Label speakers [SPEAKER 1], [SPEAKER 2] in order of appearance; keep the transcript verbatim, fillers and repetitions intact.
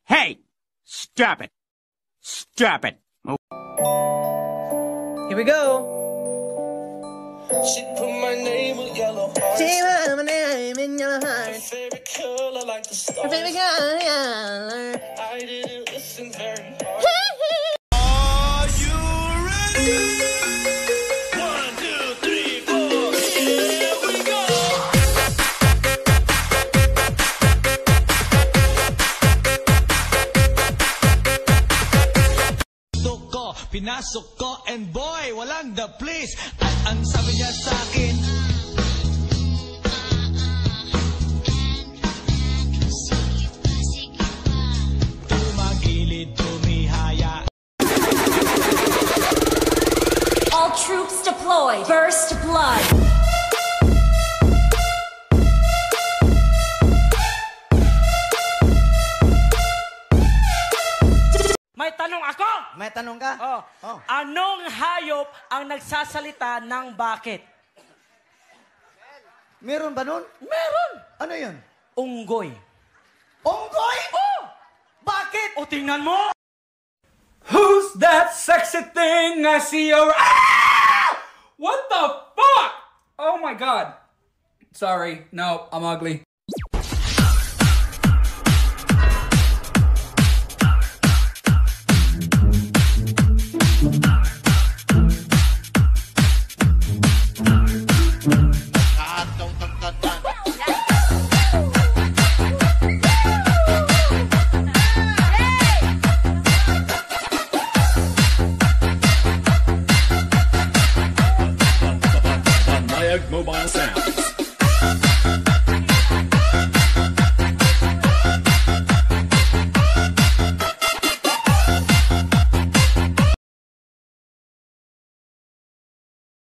[SPEAKER 1] Hey! Stop it! Stop it! Oh.
[SPEAKER 2] Here we go.
[SPEAKER 3] She put my name with yellow hearts.
[SPEAKER 2] She put my name in yellow hearts.
[SPEAKER 3] Her favorite color like the stars.
[SPEAKER 2] Her favorite color.
[SPEAKER 3] I didn't listen very hard. Are you ready? One, two, three, four. Here we go.
[SPEAKER 4] Ko, pinasok ko, and boy, walang the place. At ang sabi niya sa akin, tumagilid, tumihaya.
[SPEAKER 5] All troops deployed. First blood.
[SPEAKER 6] May tanong ako!
[SPEAKER 2] May tanong ka?
[SPEAKER 6] Oh.
[SPEAKER 2] Oh.
[SPEAKER 6] Anong hayop ang nagsasalita ng bakit?
[SPEAKER 2] Meron ba nun?
[SPEAKER 6] Meron!
[SPEAKER 2] Ano yun?
[SPEAKER 6] Unggoy.
[SPEAKER 2] Onggoy?
[SPEAKER 6] Oh!
[SPEAKER 2] Bakit?
[SPEAKER 6] O tingnan mo!
[SPEAKER 7] Who's that sexy thing I see your... Ah! What the fuck? Oh my god. Sorry, no, I'm ugly.
[SPEAKER 8] Mobile sound.